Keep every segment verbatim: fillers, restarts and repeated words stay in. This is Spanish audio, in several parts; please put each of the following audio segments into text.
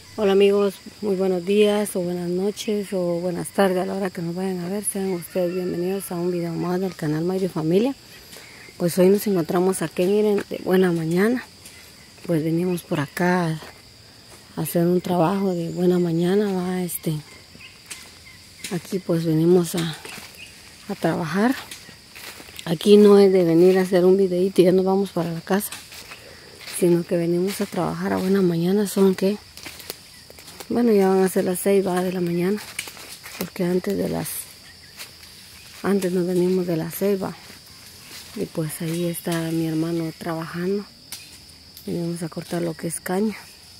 Hola amigos, muy buenos días o buenas noches o buenas tardes a la hora que nos vayan a ver. Sean ustedes bienvenidos a un video más del canal Mayra y Familia. Pues hoy nos encontramos aquí, miren, de buena mañana. Pues venimos por acá a hacer un trabajo de buena mañana, va, este. Aquí pues venimos a, a trabajar. Aquí no es de venir a hacer un videito y ya nos vamos para la casa, sino que venimos a trabajar a buena mañana. Son que Bueno, ya van a ser las seis va, de la mañana, porque antes de las, antes nos venimos de las seis va, y pues ahí está mi hermano trabajando. Venimos a cortar lo que es caña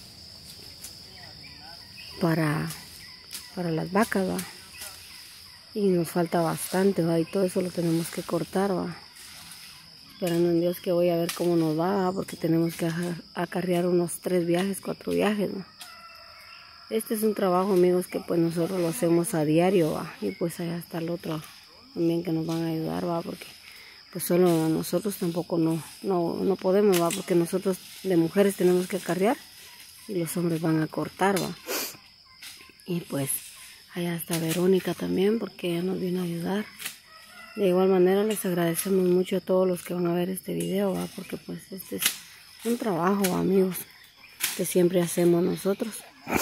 para, para las vacas va, y nos falta bastante va, y todo eso lo tenemos que cortar va, esperando en Dios que voy a ver cómo nos va, va porque tenemos que acarrear unos tres viajes, cuatro viajes va. Este es un trabajo, amigos, que pues nosotros lo hacemos a diario, ¿va? Y pues allá está el otro también que nos van a ayudar, ¿va? Porque pues solo nosotros tampoco no, no, no podemos, ¿va? Porque nosotros de mujeres tenemos que acarrear y los hombres van a cortar, ¿va? Y pues allá está Verónica también, porque ella nos vino a ayudar. De igual manera les agradecemos mucho a todos los que van a ver este video, ¿va? Porque pues este es un trabajo, amigos, que siempre hacemos nosotros.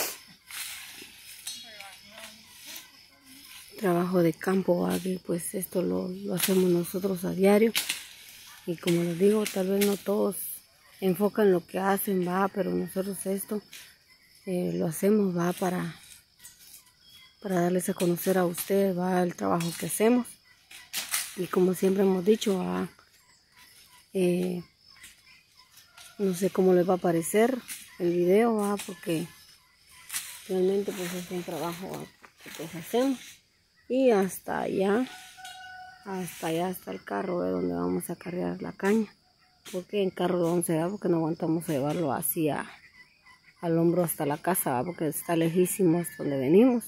Trabajo de campo, ¿va? Y pues esto lo, lo hacemos nosotros a diario, y como les digo, tal vez no todos enfocan lo que hacen, va, pero nosotros esto eh, lo hacemos, va, para para darles a conocer a ustedes, va, el trabajo que hacemos. Y como siempre hemos dicho, va, eh, no sé cómo les va a parecer el video, va, porque realmente pues es un trabajo, va, que pues hacemos. Y hasta allá, hasta allá está el carro, ¿ve? Donde vamos a cargar la caña. Porque en carro lo vamos a llevar, porque no aguantamos a llevarlo así a, al hombro hasta la casa, ¿va? Porque está lejísimo hasta donde venimos.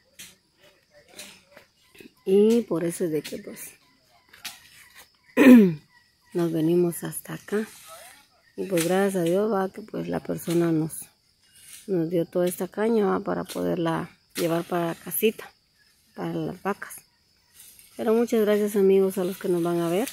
Y por eso es de que pues nos venimos hasta acá. Y pues gracias a Dios, va, que pues la persona nos, nos dio toda esta caña, va, para poderla llevar para la casita, para las vacas. Pero muchas gracias, amigos, a los que nos van a ver.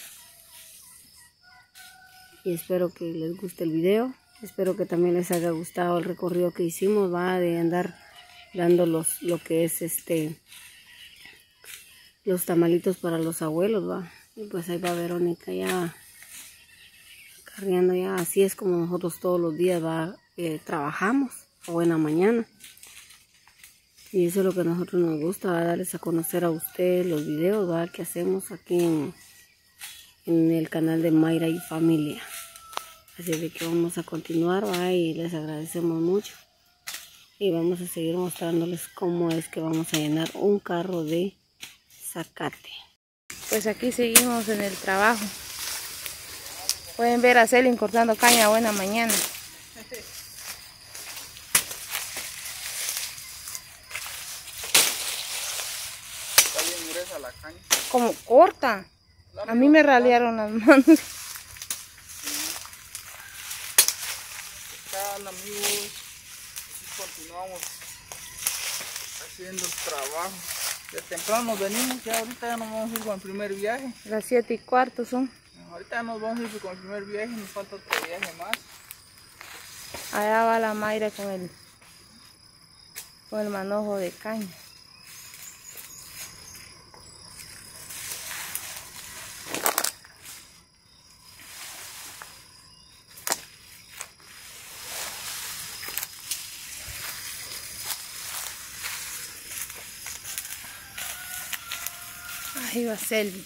Y espero que les guste el video. Espero que también les haya gustado el recorrido que hicimos, va, de andar dando los, lo que es este, los tamalitos para los abuelos, va. Y pues ahí va Verónica ya cargando ya. Así es como nosotros todos los días, va, eh, trabajamos a buena mañana. Y eso es lo que a nosotros nos gusta, va, darles a conocer a ustedes los videos, va, que hacemos aquí en, en el canal de Mayra y Familia. Así de que vamos a continuar, va, y les agradecemos mucho. Y vamos a seguir mostrándoles cómo es que vamos a llenar un carro de zacate. Pues aquí seguimos en el trabajo. Pueden ver a Celin cortando caña a buena mañana. Está bien gruesa la caña. Como corta. A mí me ralearon las manos. Tal, amigos, así continuamos haciendo el trabajo. De temprano nos venimos, ya ahorita ya nos vamos a ir con el primer viaje. Las siete y cuarto son. Ahorita nos vamos a ir con el primer viaje, nos falta otro viaje más. Allá va la Mayra con el, con el manojo de caña. Ahí va Celin.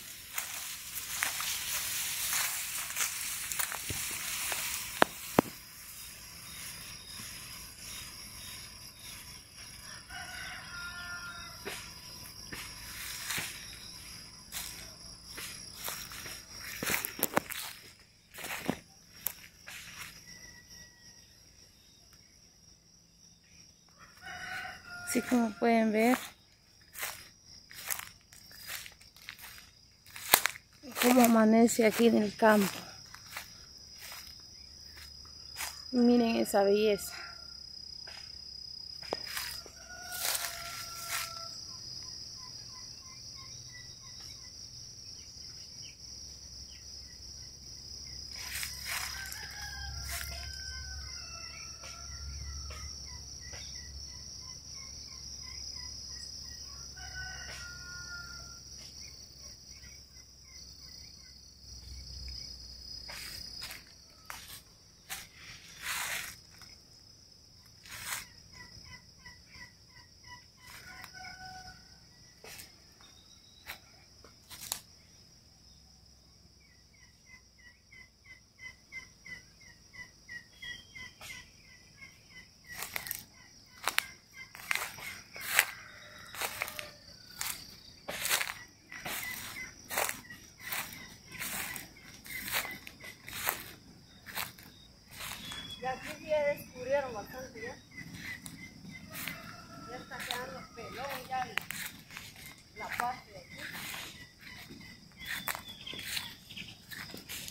Así como pueden ver, cómo amanece aquí en el campo. Miren esa belleza.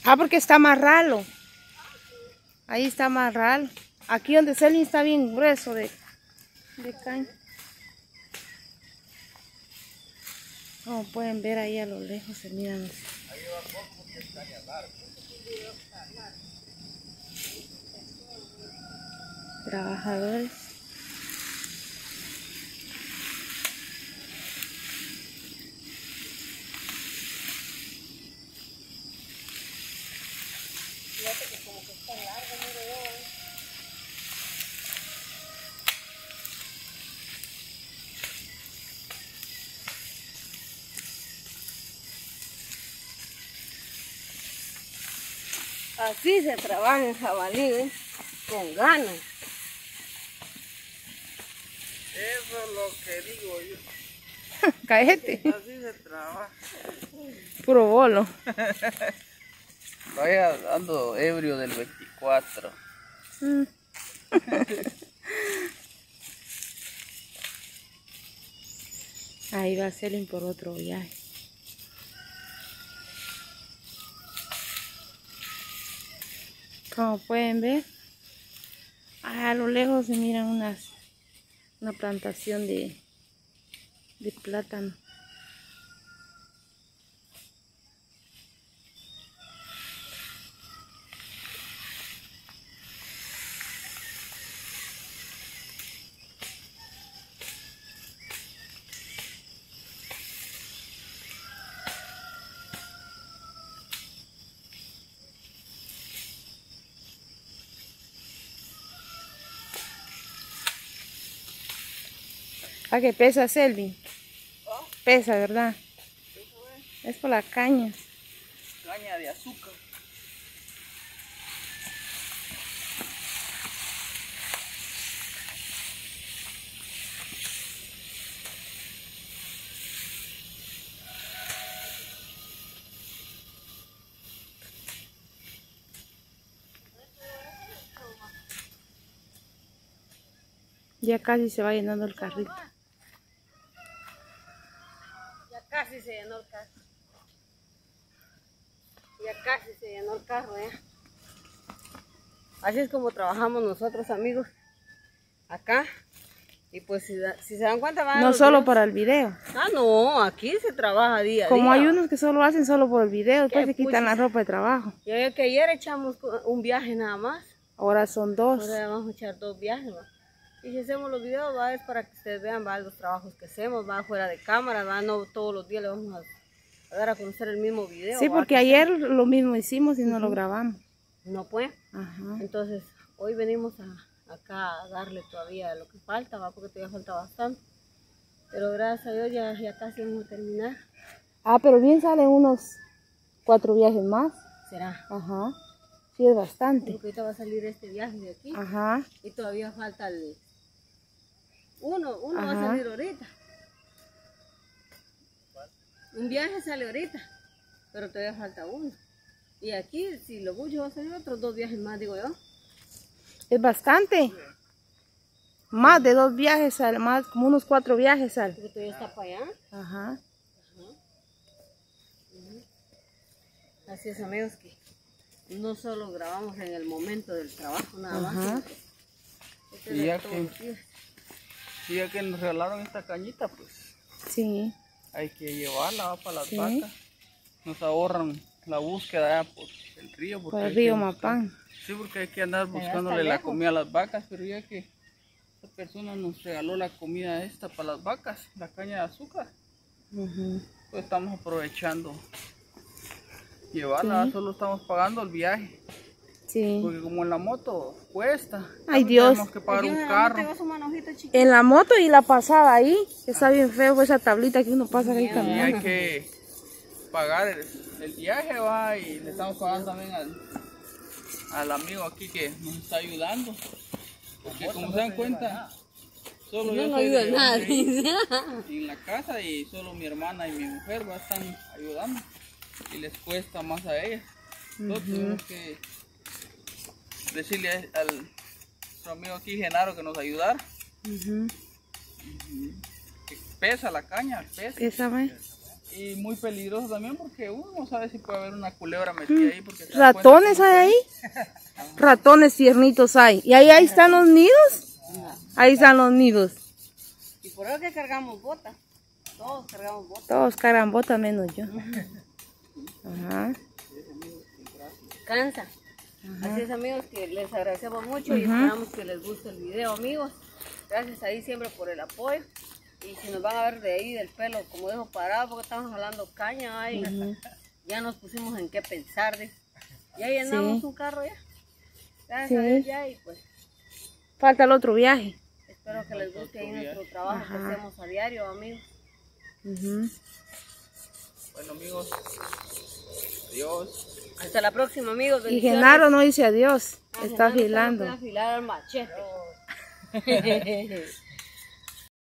Ah, porque está más ralo. Ahí está más ralo. Aquí donde Selin está bien grueso de, de caña. Como pueden ver ahí a lo lejos se miran los trabajadores. Fíjate que como que está largo, mire yo. ¿eh? Así se trabaja en jabalí, ¿eh? Con ganas. Eso es lo que digo yo. Cállate. Así se trabaja. Puro bolo. Vaya ando ebrio del veinticuatro. Mm. Ahí va Selin por otro viaje. Como pueden ver, a lo lejos se miran unas una plantación de, de plátano. Ah, que pesa Selvin. ¿Ah? Pesa, ¿verdad? Eso es Es por la caña. caña de azúcar. Ya casi se va llenando el carrito. Ya casi se llenó el carro. Ya casi se llenó el carro, ¿eh? Así es como trabajamos nosotros, amigos, acá. Y pues si, da- si se dan cuenta van a No los solo videos. para el video. Ah, no, aquí se trabaja día a Como día. hay unos que solo hacen solo por el video, después ¿Qué se quitan la puchis? ropa de trabajo. Ya ve que ayer echamos co- un viaje nada más. Ahora son dos. Ahora vamos a echar dos viajes, ¿va? Y si hacemos los videos, va, es para que ustedes vean, va, los trabajos que hacemos, va, fuera de cámara, va, no todos los días le vamos a, a dar a conocer el mismo video. Sí, va, porque que ayer lo mismo hicimos y no lo grabamos. no puede. Ajá. Entonces, hoy venimos a, acá a darle todavía lo que falta, va, porque todavía falta bastante. Pero gracias a Dios ya, ya casi vamos a terminar. Ah, pero bien salen unos cuatro viajes más. Será. Ajá. Sí, es bastante. Porque ahorita va a salir este viaje de aquí. Ajá. Y todavía falta el... Uno, uno va Ajá. a salir ahorita. Un viaje sale ahorita, pero todavía falta uno. Y aquí, si lo mucho, va a salir otros dos viajes más, digo yo. Es bastante. Más de dos viajes sale, más como unos cuatro viajes sale. Porque todavía está para allá. Ajá. Así es, amigos, que no solo grabamos en el momento del trabajo, nada más. Ajá. sino que este Y es ya todos que- los días. Y ya que nos regalaron esta cañita, pues Sí. hay que llevarla, va, para las Sí. vacas. Nos ahorran la búsqueda allá por el río. porque Por el hay que río buscar- Mapán. Sí, porque hay que andar Pero buscándole está la lejos. comida a las vacas, pero ya que esta persona nos regaló la comida esta para las vacas, la caña de azúcar, Ujú. pues estamos aprovechando llevarla, Sí. solo estamos pagando el viaje, Sí. porque como en la moto cuesta, Ay, también Dios. tenemos que pagar Aquí un tengo carro. su manojito chiquito. En la moto y la pasada ahí, está bien feo esa tablita que uno pasa ahí Y también. hay que pagar el, el viaje, va, y le estamos pagando también al, al amigo aquí que nos está ayudando. Porque como se dan cuenta, solo Yo yo no soy ayudo de a nada. hombre en la casa y solo mi hermana y mi mujer va, están ayudando y les cuesta más a ellas. Entonces tenemos que decirle a- al nuestro amigo aquí Genaro que nos ayudara. Ujú. Que pesa la caña, pesa. Esa ve. y muy peligroso también porque uno no sabe si puede haber una culebra metida ahí. Porque se da cuenta ¿Ratones que no hay puede. ahí? Ratones tiernitos hay. ¿Y ahí, ahí están los nidos? Ahí están los nidos. Y por eso que cargamos botas. Todos cargamos botas. Todos cargan botas menos yo. Ajá. Cansa. Así es, amigos, que les agradecemos mucho y esperamos que les guste el video, amigos. Gracias ahí siempre por el apoyo. Y si nos van a ver de ahí del pelo, como dejo parado, porque estamos jalando caña, ay, ya nos pusimos en qué pensar. De, ya llenamos Sí. un carro ya. Gracias Sí. a Dios ya y pues Falta el otro viaje. espero que les guste ahí nuestro trabajo que Ajá. hacemos a diario, amigos. Ujú. Bueno, amigos, adiós. Hasta la próxima, amigos. Y Bendiciones. Genaro no dice adiós. Ah, Está Genaro afilando. fue a afilar al machete.